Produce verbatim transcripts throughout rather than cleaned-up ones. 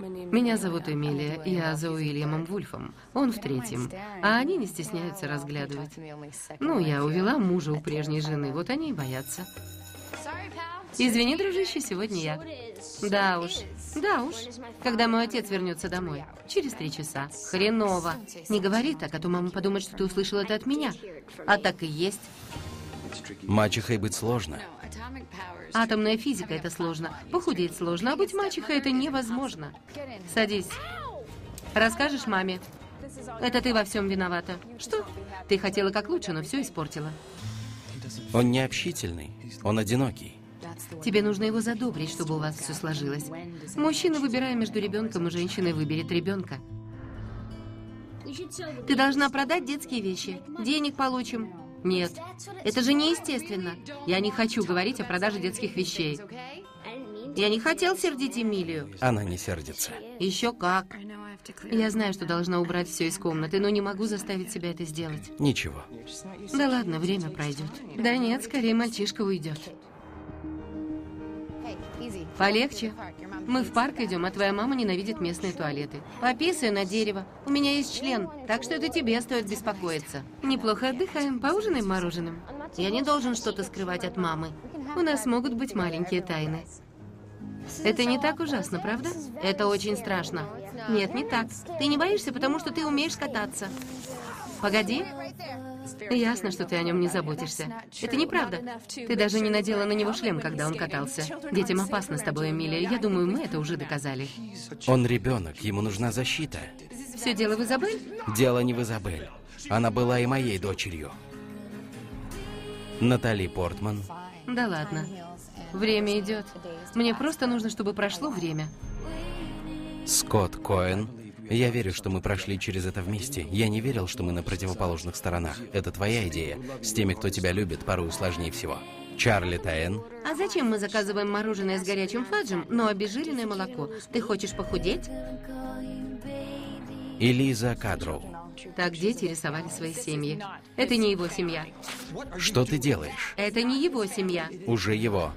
Меня зовут Эмилия, я за Уильямом Вульфом. Он в третьем. А они не стесняются разглядывать. Ну, я увела мужа у прежней жены, вот они и боятся. Извини, дружище, сегодня я. Да уж, да уж. Когда мой отец вернется домой? Через три часа. Хреново. Не говори так, а то мама подумает, что ты услышал это от меня. А так и есть. Мачехой быть сложно. Атомная физика — это сложно. Похудеть сложно, а быть мачехой — это невозможно. Садись. Расскажешь маме? Это ты во всем виновата. Что? Ты хотела как лучше, но все испортила. Он не общительный, он одинокий. Тебе нужно его задобрить, чтобы у вас все сложилось. Мужчина, выбирая между ребенком и женщиной, выберет ребенка. Ты должна продать детские вещи. Денег получим. Нет, это же неестественно. Я не хочу говорить о продаже детских вещей. Я не хотел сердить Эмилию. Она не сердится. Еще как. Я знаю, что должна убрать все из комнаты, но не могу заставить себя это сделать. Ничего. Да ладно, время пройдет. Да нет, скорее мальчишка уйдет. Полегче. Мы в парк идем, а твоя мама ненавидит местные туалеты. Пописаю на дерево. У меня есть член, так что это тебе стоит беспокоиться. Неплохо отдыхаем, поужинаем мороженым. Я не должен что-то скрывать от мамы. У нас могут быть маленькие тайны. Это не так ужасно, правда? Это очень страшно. Нет, не так. Ты не боишься, потому что ты умеешь кататься. Погоди. Ясно, что ты о нем не заботишься. Это неправда. Ты даже не надела на него шлем, когда он катался. Детям опасно с тобой, Эмилия. Я думаю, мы это уже доказали. Он ребенок, ему нужна защита. Все дело в Изабель? Дело не в Изабель. Она была и моей дочерью. Натали Портман. Да ладно. Время идет. Мне просто нужно, чтобы прошло время. Скотт Коэн. Я верю, что мы прошли через это вместе. Я не верил, что мы на противоположных сторонах. Это твоя идея. С теми, кто тебя любит, порой сложнее всего. Чарли Таэн. А зачем мы заказываем мороженое с горячим фаджем, но обезжиренное молоко? Ты хочешь похудеть? И Лиза Кадроу. Так дети рисовали свои семьи. Это не его семья. Что ты делаешь? Это не его семья. Уже его.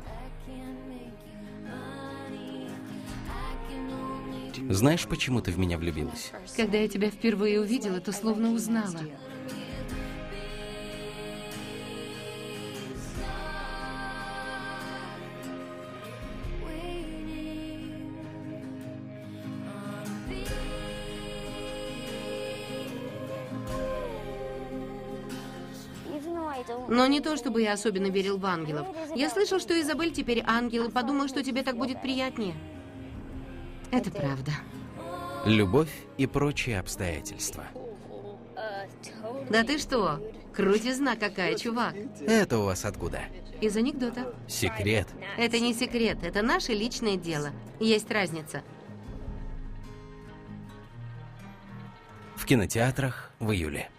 Знаешь, почему ты в меня влюбилась? Когда я тебя впервые увидела, то словно узнала. Но не то, чтобы я особенно верил в ангелов. Я слышал, что Изабель теперь ангел, и подумал, что тебе так будет приятнее. Это правда. Любовь и прочие обстоятельства. Да ты что? Крутизна какая, чувак. Это у вас откуда? Из анекдота. Секрет. Это не секрет, это наше личное дело. Есть разница. В кинотеатрах в июле.